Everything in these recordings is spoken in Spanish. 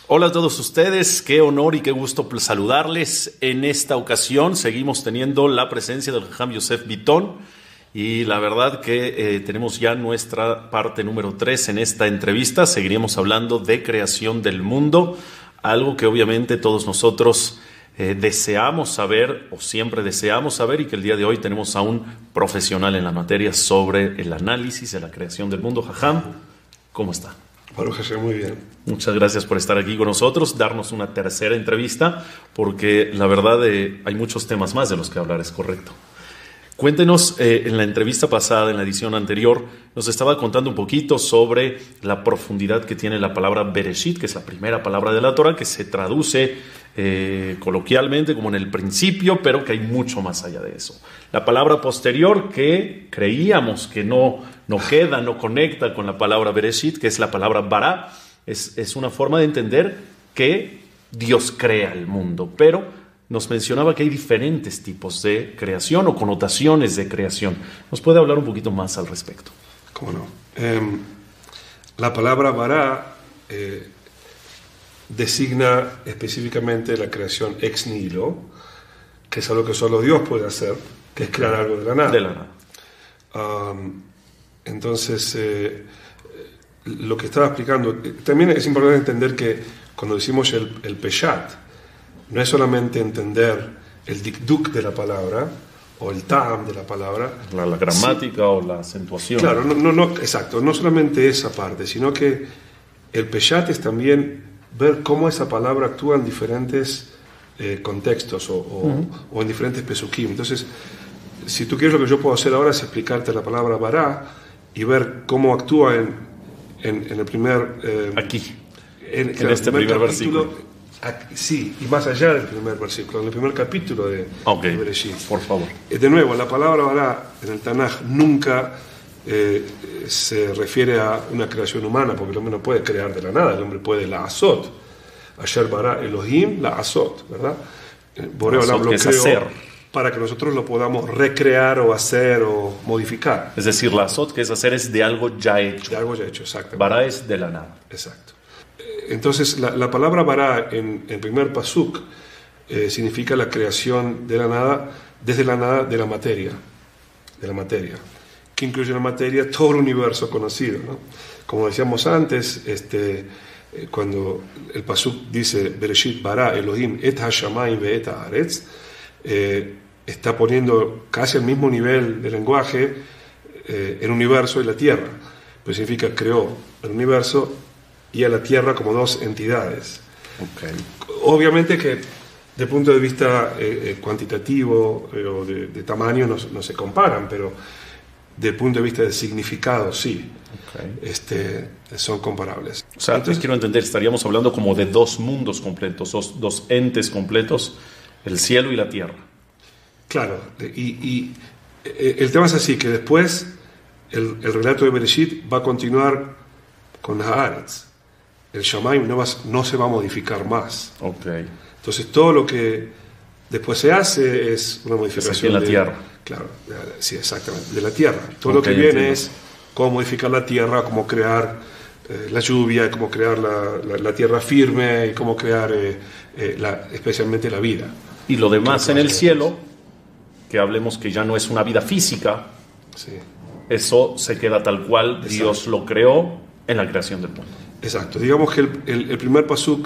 Hola a todos ustedes, qué honor y qué gusto saludarles. En esta ocasión seguimos teniendo la presencia del Jajam Yosef Bitton y la verdad que tenemos ya nuestra parte número 3 en esta entrevista. Seguiremos hablando de creación del mundo, algo que obviamente todos nosotros deseamos saber o siempre deseamos saber, y que el día de hoy tenemos a un profesional en la materia sobre el análisis de la creación del mundo. Jajam, ¿cómo está? Baruch Hashem, muy bien. Muchas gracias por estar aquí con nosotros, darnos una tercera entrevista, porque la verdad hay muchos temas más de los que hablar, es correcto. Cuéntenos, en la entrevista pasada, en la edición anterior, nos estaba contando un poquito sobre la profundidad que tiene la palabra Bereshit, que es la primera palabra de la Torah, que se traduce coloquialmente como en el principio, pero que hay mucho más allá de eso. La palabra posterior, que creíamos que no queda, no conecta con la palabra Bereshit, que es la palabra Bara, es una forma de entender que Dios crea el mundo, pero nos mencionaba que hay diferentes tipos de creación o connotaciones de creación. ¿Nos puede hablar un poquito más al respecto? ¿Cómo no? La palabra Bara designa específicamente la creación ex nihilo, que es algo que solo Dios puede hacer, que es crear algo de la nada. De la nada. Entonces, lo que estaba explicando, también es importante entender que cuando decimos el peshat, no es solamente entender el dikduk de la palabra o el ta'am de la palabra, la gramática, sí, o la acentuación. Claro, no, exacto, no solamente esa parte, sino que el peshat es también ver cómo esa palabra actúa en diferentes contextos o en diferentes pesukim. Entonces, si tú quieres, lo que yo puedo hacer ahora es explicarte la palabra bara y ver cómo actúa en el primer... aquí, en este primer versículo. Sí, y más allá del primer versículo, en el primer capítulo de Bereshit. Por favor. De nuevo, la palabra bara en el Tanaj nunca se refiere a una creación humana, porque el hombre no puede crear de la nada, el hombre puede la azot. Asher bara Elohim la azot, ¿verdad? Boreo lo creó para que nosotros lo podamos recrear o hacer o modificar. Es decir, la azot, que es hacer, es de algo ya hecho. De algo ya hecho, exacto. Bara es de la nada. Exacto. Entonces, la palabra bara en el primer pasuk significa la creación de la nada, desde la nada de la materia, que incluye la materia todo el universo conocido, ¿no? Como decíamos antes, cuando el pasuk dice Bereshit bara Elohim et hashamayim ve'et haaretz, está poniendo casi al mismo nivel de lenguaje el universo y la tierra, pues significa creó el universo y a la tierra como dos entidades. Okay. Obviamente que de punto de vista cuantitativo o de tamaño no se comparan, pero de punto de vista de significado sí, okay, son comparables. O sea, entonces quiero entender, estaríamos hablando como de dos mundos completos, dos entes completos, el cielo y la tierra. Claro, y el tema es así, que después el relato de Bereshit va a continuar con Haaretz. El Shamayim no se va a modificar más. Okay. Entonces todo lo que después se hace es una modificación de la tierra. Claro, sí, exactamente, de la tierra. Todo lo que viene es cómo modificar la tierra, cómo crear la lluvia, cómo crear la tierra firme, y cómo crear especialmente la vida. Y lo demás en el cielo, que hablemos que ya no es una vida física, sí, eso se queda tal cual. Exacto. Dios lo creó en la creación del mundo. Exacto, digamos que el primer pasuk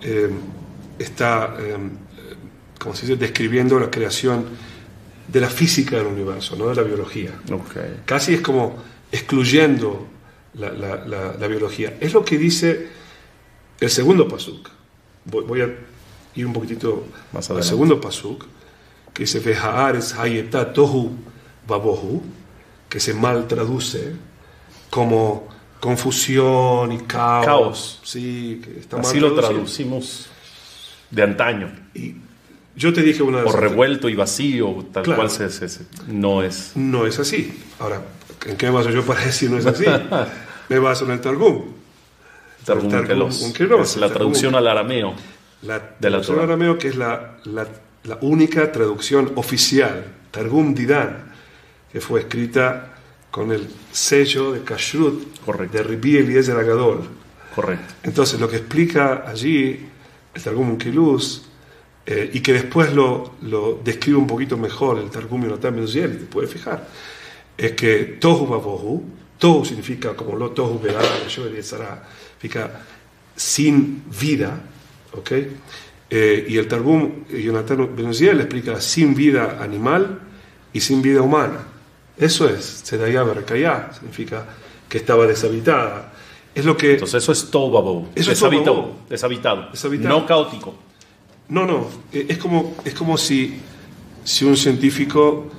está, como se dice, describiendo la creación de la física del universo, no de la biología. Okay. Casi es como excluyendo la biología. Es lo que dice el segundo pasuk. Voy a ir un poquitito más al segundo pasuk, que dice Vehaaretz hayeta tohu babohu, que se mal traduce como confusión y caos. Sí, que está así mal lo traducimos de antaño. Y yo te dije una vez, o revuelto y vacío, tal claro, cual no es. No es así. Ahora, ¿en qué me baso yo para decir no es así? Me baso en el Targum. Targum Onkelos, es la traducción al arameo. La traducción al arameo, que es la única traducción oficial, Targum Didan, que fue escrita con el sello de Kashrut de Rabbi Eliezer Agadol. Correcto. Entonces, lo que explica allí el Targum Onkelos, y que después lo describe un poquito mejor el Targum Yonatan Ben Uziel, te puedes fijar, es que Tohu Vabohu, Tohu significa como lo Tohu Verá, significa sin vida, ¿ok? Y el Targum Yonatan Ben Uziel explica sin vida animal y sin vida humana. Eso es, Tzedayá Berekayá, significa que estaba deshabitada. Es lo que... Entonces eso es Tohu Vabohu, deshabitado, no caótico. No, es como si un científico,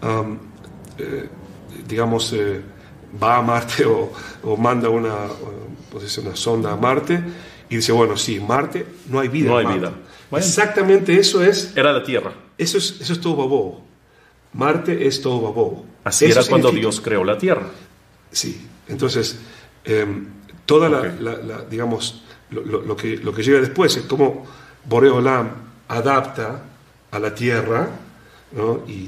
digamos, va a Marte o manda una sonda a Marte y dice, bueno, sí, Marte no hay vida. No hay Marte. vida. Bueno, exactamente eso es... Era la Tierra. Eso es Tohu Vabohu. Marte es Tohu Vabohu. Así eso era cuando significa, Dios creó la Tierra. Sí, entonces, toda digamos, lo que llega después es cómo Boré Olam adapta a la tierra, ¿no? y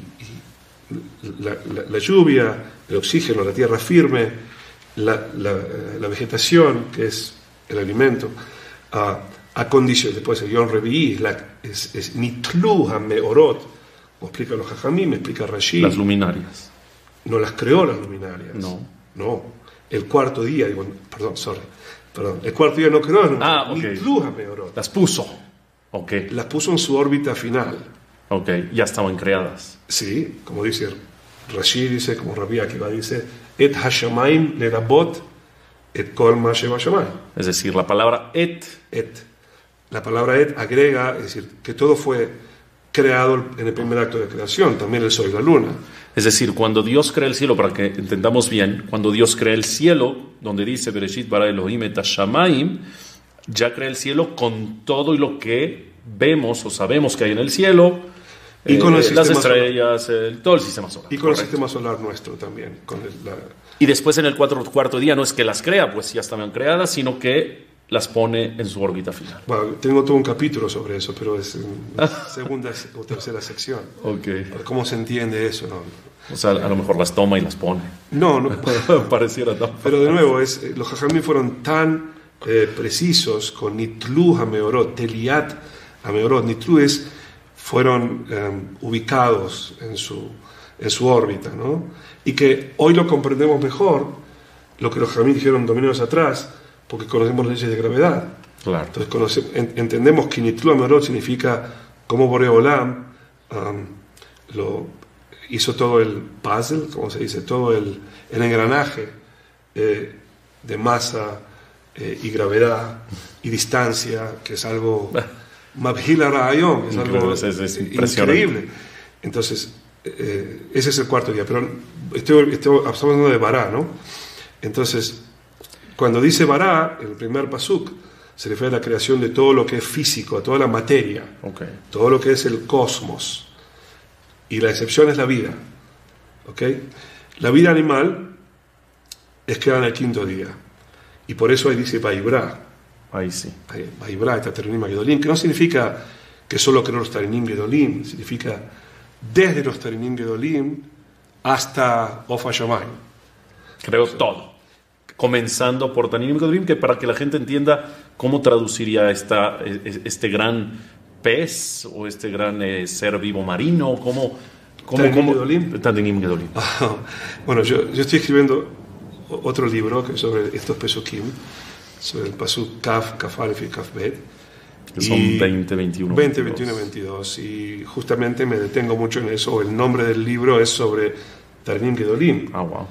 la lluvia, el oxígeno, la tierra firme, la vegetación, que es el alimento, a condición, después el Yom Revi'i, es Nitlu HaMeorot, o explica los Jajamim, me explica Rashi. Las luminarias. No las creó las luminarias. No. El cuarto día, el cuarto día no creó las luminarias. Ok. Nitlu HaMeorot. Las puso. Ok. Las puso en su órbita final. Ok, ya estaban creadas. Sí, como dice Rashi, dice, como Rabbi Akiva dice, Et Hashamayim lerabot et kol ma sheba shamayim. Es decir, la palabra et. La palabra et agrega, es decir, que todo fue creado en el primer acto de creación, también el sol y la luna. Es decir, cuando Dios crea el cielo, para que entendamos bien, cuando Dios crea el cielo, donde dice Bereshit bara Elohim et hashamayim, ya crea el cielo con todo y lo que vemos o sabemos que hay en el cielo, y con las estrellas, todo el sistema solar. Y con el sistema solar nuestro también. Y después en el cuarto día no es que las crea, pues ya estaban creadas, sino que las pone en su órbita final. Bueno, tengo todo un capítulo sobre eso, pero es segunda o tercera sección. Okay. ¿Cómo se entiende eso? No. O sea, a lo mejor las toma y las pone. No. Pareciera tan. Pero de nuevo, los Jajamim fueron tan precisos con Nitlu HaMeorot, Teliat HaMeorot. Nitlu fueron ubicados en su órbita, ¿no? Y que hoy lo comprendemos mejor, lo que los Jajamim dijeron 2000 años atrás, porque conocemos las leyes de gravedad. Claro. Entonces entendemos que Nitlu HaMeorot significa cómo Boré Olam hizo todo el puzzle, como se dice, todo el engranaje de masa y gravedad y distancia, que es algo Mabhil Arayom, es algo increíble. Entonces, ese es el cuarto día. Pero estamos hablando de Bará, ¿no? Entonces, cuando dice Bará, en el primer pasuk, se refiere a la creación de todo lo que es físico, a toda la materia, todo lo que es el cosmos. Y la excepción es la vida. La vida animal es creada en el quinto día. Y por eso ahí dice Vaibra. Ahí sí. Vaibra, Tarinim Gedolim, que no significa que solo creó los Tarinim Gedolim, significa desde los Tarinim Gedolim hasta Ofa Shamayim. Creo todo. Comenzando por Tarinim Gedolim, que para que la gente entienda cómo traduciría este gran pez o este gran ser vivo marino, Tarinim Gedolim. Tarinim Gedolim. Bueno, yo estoy escribiendo otro libro que sobre estos pesukim, sobre el pasuk Kaf Alef y Kaf Bet, que son 20, 21, 21 y 22, y justamente me detengo mucho en eso. El nombre del libro es sobre Tarinim Gedolim. Wow.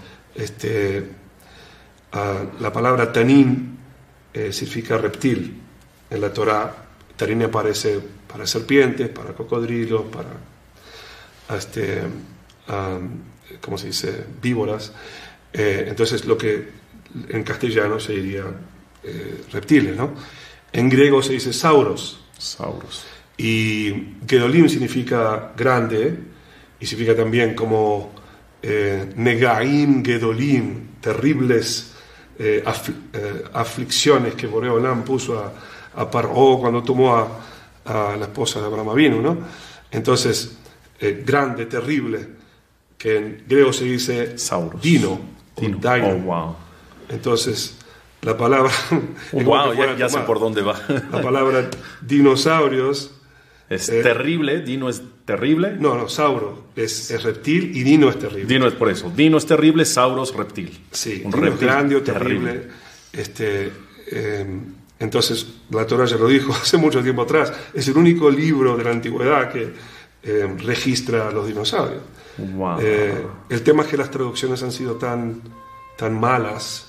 La palabra Tanin significa reptil en la Torá. Tanin aparece para serpientes, para cocodrilos, para ¿cómo se dice? Víboras. Entonces lo que en castellano se diría reptiles, ¿no? En griego se dice sauros. Y Gedolim significa grande, y significa también como Negaim Gedolim, terribles aflicciones que Boré Olam puso a Paró cuando tomó a la esposa de Abraham Avinu, ¿no? Entonces, grande, terrible, que en griego se dice sauros. Dino. Oh, wow. Entonces, la palabra... Wow, ya sé por dónde va. La palabra dinosaurios... Es terrible, dino es terrible. No, sauro es reptil y dino es terrible. Dino es por eso. Dino es terrible, sauros reptil. Sí, un dino reptil es grande o terrible. Entonces, la Torá ya lo dijo hace mucho tiempo atrás. Es el único libro de la antigüedad que registra a los dinosaurios. Wow. El tema es que las traducciones han sido tan malas.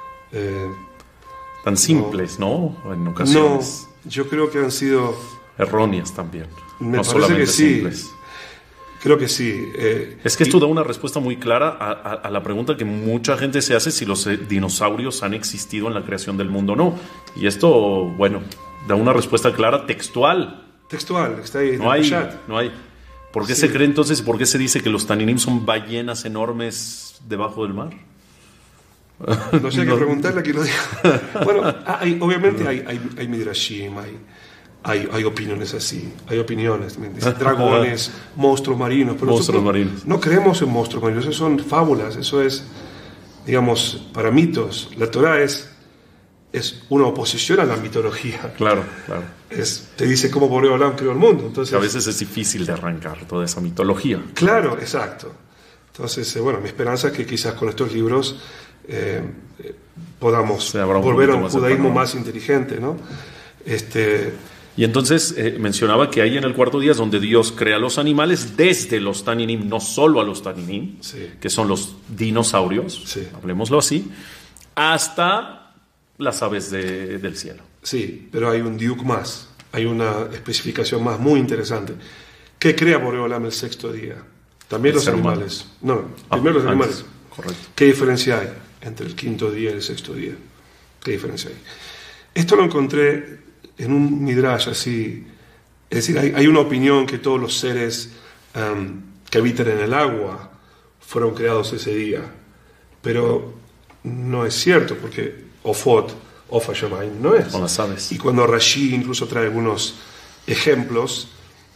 Tan simples, ¿no? En ocasiones. No, yo creo que han sido... erróneas también. Me parece que sí. Simples. Creo que sí. Es que esto da una respuesta muy clara a la pregunta que mucha gente se hace si los dinosaurios han existido en la creación del mundo o no. Y esto, bueno, da una respuesta clara textual. Textual, está ahí. No hay. ¿Por qué se cree entonces, por qué se dice que los Taninim son ballenas enormes debajo del mar? No sé, hay que preguntarle a quien lo diga. Bueno, obviamente hay midrashim, hay opiniones así, hay opiniones, dragones, monstruos marinos, pero monstruos marinos. No creemos en monstruos marinos, eso son fábulas, eso es, digamos, para mitos. La Torá es una oposición a la mitología. Claro. Te dice cómo Boreo Olam creó el mundo. Entonces, a veces es difícil de arrancar toda esa mitología. Claro, exacto. Entonces, bueno, mi esperanza es que quizás con estos libros podamos volver a un judaísmo más inteligente, ¿no? Y entonces mencionaba que hay en el cuarto día es donde Dios crea los animales desde los Taninim, no solo a los Taninim, sí, que son los dinosaurios, sí, hablemoslo así, hasta las aves del cielo. Sí, pero hay un diuk más, hay una especificación más muy interesante. ¿Qué crea Boreo Olam el sexto día? También los animales. No, primero los animales. Correcto. ¿Qué diferencia hay entre el quinto día y el sexto día? ¿Qué diferencia hay? Esto lo encontré en un midrash así. Es decir, hay una opinión que todos los seres que habitan en el agua fueron creados ese día. Pero no es cierto, porque Ofa Shamayim no es. Con las aves. Y cuando Rashi incluso trae algunos ejemplos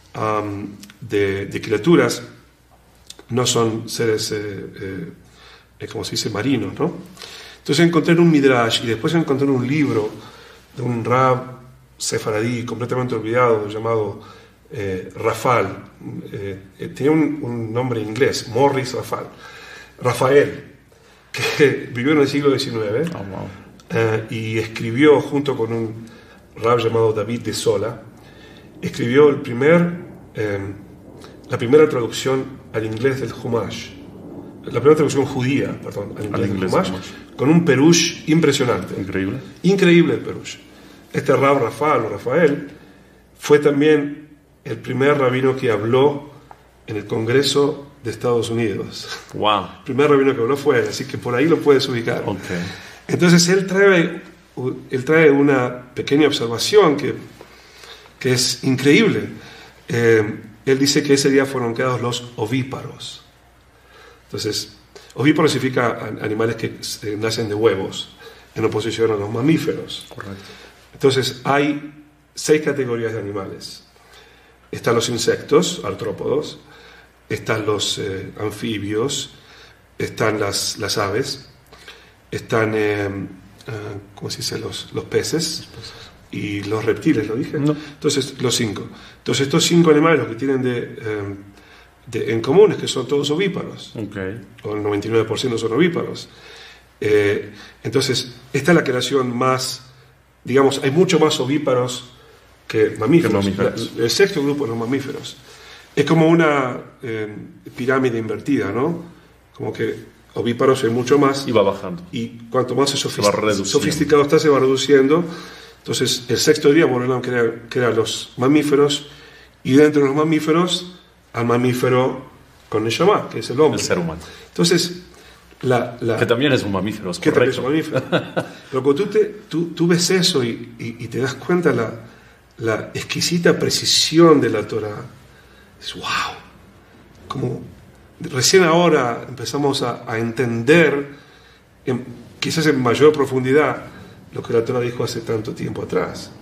de criaturas, no son seres, como se dice, marinos, ¿no? Entonces encontré en un midrash y después encontré en un libro de un rab sefaradí completamente olvidado llamado Rafal. Tenía un nombre inglés, Morris Rafael, que vivió en el siglo XIX. Oh, wow. Y escribió junto con un rab llamado David de Sola, escribió la primera traducción al inglés del Humash, la primera traducción judía, perdón, al inglés del Humash, con un perush impresionante. Increíble el perush. Este rab Rafael fue también el primer rabino que habló en el Congreso de Estados Unidos. Wow. El primer rabino que habló fue él, así que por ahí lo puedes ubicar. Okay. Entonces él trae una pequeña observación que es increíble. Él dice que ese día fueron creados los ovíparos. Entonces, ovíparo significa animales que nacen de huevos, en oposición a los mamíferos. Correcto. Entonces, hay 6 categorías de animales. Están los insectos, artrópodos, están los anfibios, están las aves, están, ¿cómo se dice? Los peces y los reptiles, ¿lo dije? No. Entonces, los 5. Entonces, estos 5 animales lo que tienen en común es que son todos ovíparos. Okay. O el 99% son ovíparos. Entonces, esta es la creación más, digamos, hay mucho más ovíparos que mamíferos. El sexto grupo de los mamíferos. Es como una pirámide invertida, ¿no? Como que ovíparos hay mucho más. Y va bajando. Y cuanto más sofisticado está, se va reduciendo. Entonces, el sexto día Borolán crea los mamíferos, y dentro de los mamíferos, al mamífero con Neshama, que es el hombre. El ser humano. Entonces, que también es un mamífero, es que correcto. También es un mamífero. Pero cuando tú ves eso y te das cuenta la exquisita precisión de la Torá, es wow. Como recién ahora empezamos a entender, quizás en mayor profundidad, lo que la Torá dijo hace tanto tiempo atrás.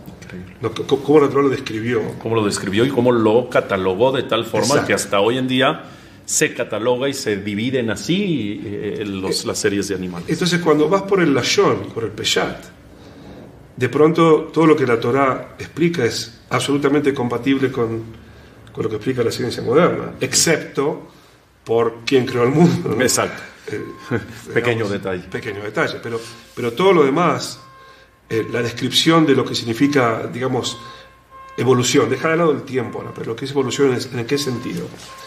Cómo la Torá lo describió. Cómo lo describió y cómo lo catalogó de tal forma. Exacto. Que hasta hoy en día se cataloga y se dividen así las series de animales. Entonces, cuando vas por el lashon, por el peshat, de pronto todo lo que la Torá explica es absolutamente compatible con lo que explica la ciencia moderna, excepto por quien creó el mundo, ¿no? Exacto. Pequeño detalle. Pequeño detalle, pero todo lo demás, la descripción de lo que significa, digamos, evolución, dejar de lado el tiempo, ¿no? Pero lo que es evolución, ¿en qué sentido?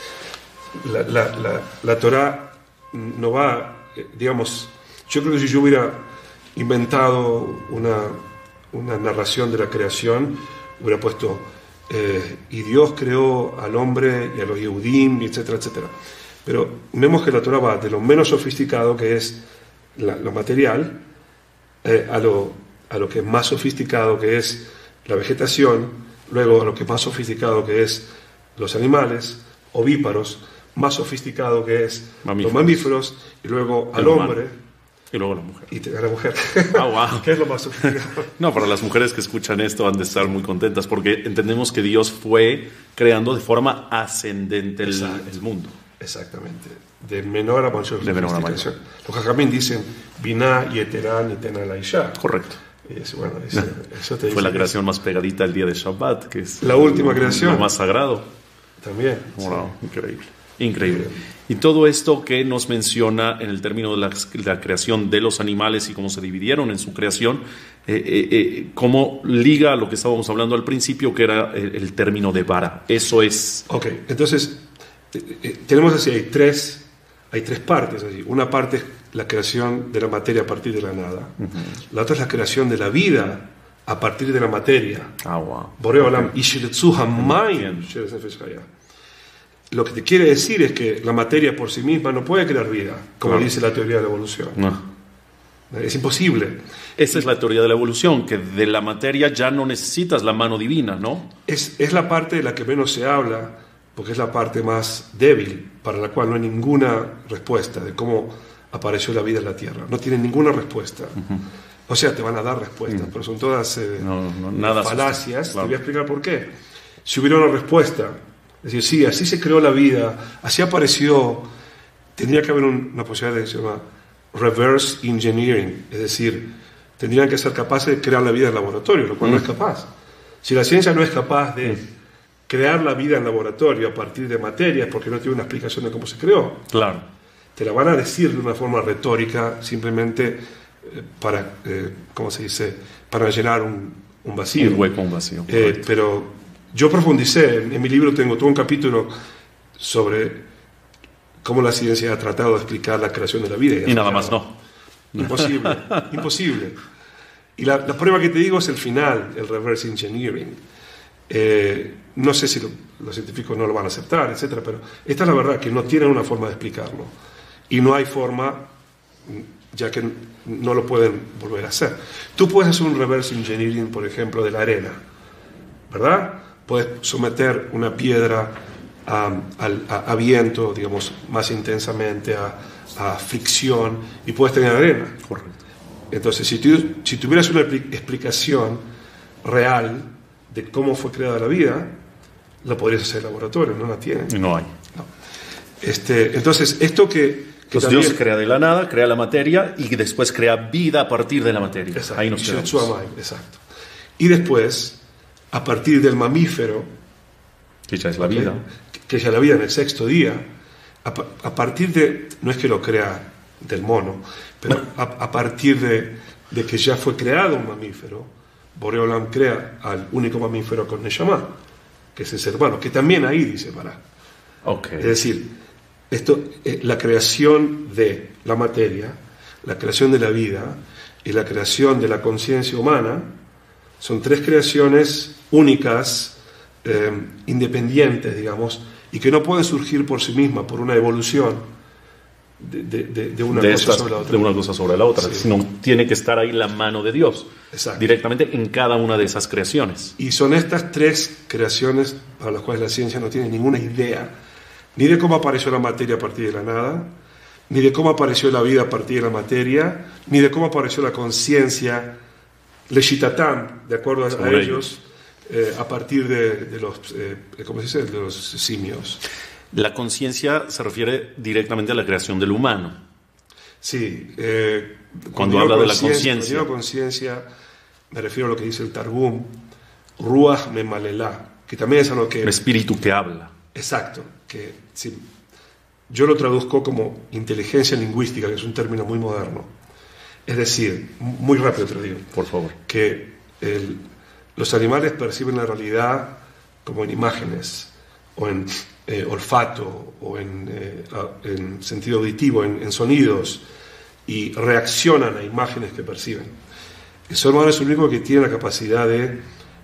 La Torá no va, digamos, yo creo que si yo hubiera inventado una narración de la creación, hubiera puesto, y Dios creó al hombre y a los Yehudim, etcétera, etcétera. Pero vemos que la Torá va de lo menos sofisticado, que es lo material, a lo que es más sofisticado, que es la vegetación, luego a lo que es más sofisticado, que es los animales, ovíparos, más sofisticado, que es los mamíferos, y luego al hombre. Y luego la mujer. Y a la mujer. Wow. ¿Qué es lo más sofisticado? No, para las mujeres que escuchan esto han de estar muy contentas, porque entendemos que Dios fue creando de forma ascendente el mundo. Exactamente. De menor a mayor. De menor a mayor. Los Jajamín dicen Binah y Eterán y Tena la Isha. Correcto. Y bueno, eso te dice. Fue la creación más pegadita el día de Shabbat, que es la última creación. Lo más sagrado. También. Wow, sí. Increíble. Y todo esto que nos menciona en el término de la creación de los animales y cómo se dividieron en su creación, cómo liga a lo que estábamos hablando al principio, que era el término de vara. Eso es. Ok, entonces tenemos así, hay tres partes así. Una parte es la creación de la materia a partir de la nada. La otra es la creación de la vida a partir de la materia. Wow. Boreo Olam, Ishiretsu Hamayim. Lo que te quiere decir es que la materia por sí misma no puede crear vida, como dice la teoría de la evolución. No. Es imposible. Esa es la teoría de la evolución, que de la materia ya no necesitas la mano divina, ¿no? Es la parte de la que menos se habla, porque es la parte más débil, para la cual no hay ninguna respuesta de cómo apareció la vida en la Tierra. No tienen ninguna respuesta. O sea, te van a dar respuestas, pero son todas nada falacias. Claro. Te voy a explicar por qué. Si hubiera una respuesta, es decir, sí, así se creó la vida, así apareció, tendría que haber una posibilidad que se llama reverse engineering, es decir, tendrían que ser capaces de crear la vida en laboratorio, lo cual no es capaz. Si la ciencia no es capaz de crear la vida en laboratorio a partir de materias, porque no tiene una explicación de cómo se creó, claro, te la van a decir de una forma retórica, simplemente para, ¿cómo se dice?, para llenar un vacío. Un hueco, un vacío. Pero yo profundicé, en mi libro tengo todo un capítulo sobre cómo la ciencia ha tratado de explicar la creación de la vida. Y nada más no. Imposible, imposible. Y la prueba que te digo es el final, el reverse engineering. No sé si los científicos no lo van a aceptar, etcétera, pero esta es la verdad, que no tienen una forma de explicarlo. Y no hay forma, ya que no lo pueden volver a hacer. Tú puedes hacer un reverse engineering, por ejemplo, de la arena, ¿verdad? Puedes someter una piedra a viento, digamos, más intensamente, a fricción, y puedes tener arena. Correcto. Entonces, si tuvieras una explicación real de cómo fue creada la vida, la podrías hacer en laboratorio, no la tienen. No hay. No. Entonces, esto que Entonces también, Dios crea de la nada, crea la materia y después crea vida a partir de la materia. exacto, Ahí nos quedamos. exacto. Y después, a partir del mamífero, Que ya es la vida. que ya la vida en el sexto día, a partir de, no es que lo crea del mono, pero a partir de que ya fue creado un mamífero, Boreo Olam crea al único mamífero con Neshama, que es el ser humano, que también ahí dice para. Okay. Es decir, la creación de la materia, la creación de la vida y la creación de la conciencia humana son tres creaciones únicas, independientes, digamos, y que no pueden surgir por sí mismas, por una evolución de una cosa sobre la otra. De una cosa sobre la otra, Sí. sino tiene que estar ahí la mano de Dios, Exacto. directamente en cada una de esas creaciones. Y son estas tres creaciones para las cuales la ciencia no tiene ninguna idea, ni de cómo apareció la materia a partir de la nada, ni de cómo apareció la vida a partir de la materia, ni de cómo apareció la conciencia, Leshitatam, de acuerdo a ellos, a partir de los, ¿cómo se dice?, de los simios. La conciencia se refiere directamente a la creación del humano. Sí. Cuando habla de la Cuando conciencia. digo conciencia, me refiero a lo que dice el Targum, Ruach Memalela, que también es a lo que... El espíritu que habla. Exacto, que sí, yo lo traduzco como inteligencia lingüística, que es un término muy moderno. Es decir, muy rápido te lo digo, Por favor. que los animales perciben la realidad como en imágenes, o en olfato, o en sentido auditivo, en sonidos, y reaccionan a imágenes que perciben. El ser humano es el único que tiene la capacidad de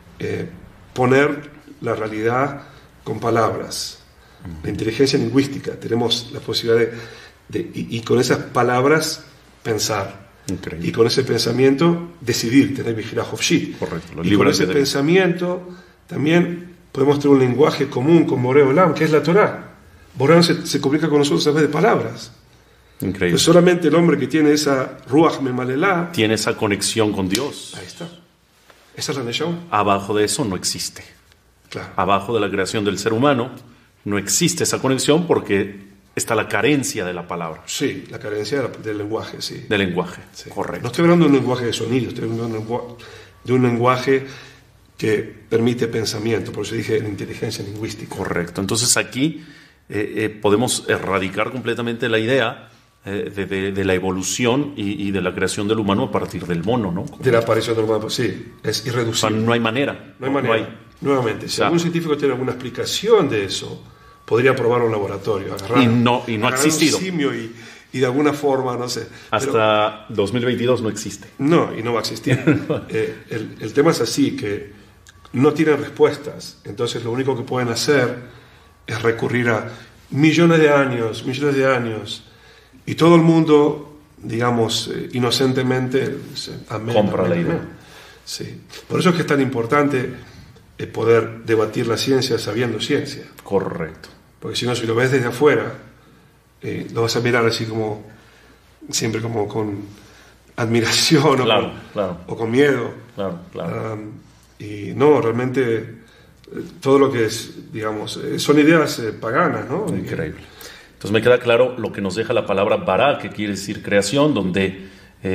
poner la realidad con palabras. La inteligencia lingüística, tenemos la posibilidad y con esas palabras pensar. Increíble. Y con ese pensamiento decidir, tener Bihira Hofshit. Correcto. Y con ese pensamiento también podemos tener un lenguaje común con Boré Olam, que es la Torá. Boré Olam se comunica con nosotros a través de palabras. Increíble. Pues solamente el hombre que tiene esa Ruach Memalela, Tiene esa conexión con Dios. ahí está. Esa es la Neshama. Abajo de eso no existe. Claro. Abajo de la creación del ser humano no existe esa conexión porque está la carencia de la palabra, Sí, la carencia del lenguaje, sí. del lenguaje. Sí. Correcto. No estoy hablando de un lenguaje de sonido, estoy hablando de un lenguaje que permite pensamiento, por eso dije la inteligencia lingüística. Correcto. Entonces aquí podemos erradicar completamente la idea de la evolución y de la creación del humano a partir del mono, ¿no? De la aparición del humano, sí, es O sea, irreducible. no hay manera. No hay manera. Nuevamente, si algún científico tiene alguna explicación de eso, podría probar un laboratorio, agarrar, Y no ha agarrar existido. un simio y de alguna forma, no sé. Hasta 2022 no existe. No, y no va a existir. El tema es así, que no tienen respuestas. Entonces lo único que pueden hacer es recurrir a millones de años, y todo el mundo, digamos, inocentemente, amén, Compra amén, la idea. amén. Sí. Por eso es que es tan importante poder debatir la ciencia sabiendo ciencia. Correcto. Porque si no, si lo ves desde afuera, lo vas a mirar así como, siempre como con admiración Claro, o, claro. o con miedo. Claro. Y no, realmente todo lo que es, digamos, son ideas paganas, ¿no? Increíble. Entonces me queda claro lo que nos deja la palabra bara, que quiere decir creación, donde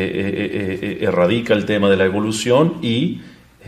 erradica el tema de la evolución y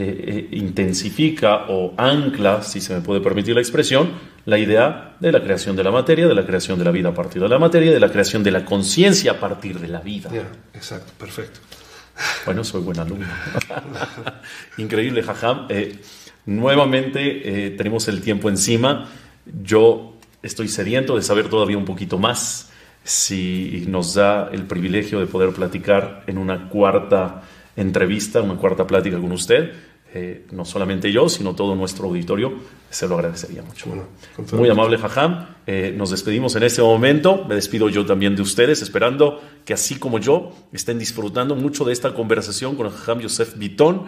intensifica o ancla, si se me puede permitir la expresión, la idea de la creación de la materia, de la creación de la vida a partir de la materia, de la creación de la conciencia a partir de la vida. Ya, exacto, perfecto. Bueno, soy buen alumno. Increíble, Jajam. Nuevamente tenemos el tiempo encima. Yo estoy sediento de saber todavía un poquito más. Si nos da el privilegio de poder platicar en una cuarta entrevista, una cuarta plática con usted, no solamente yo, sino todo nuestro auditorio, se lo agradecería mucho. Bueno, con todo Muy gusto. amable, Jajam. Nos despedimos en este momento. Me despido yo también de ustedes, esperando que así como yo estén disfrutando mucho de esta conversación con el Jajam Yosef Bitton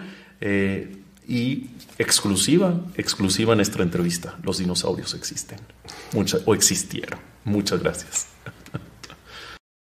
y exclusiva nuestra entrevista. Los dinosaurios existen, o existieron. Muchas gracias.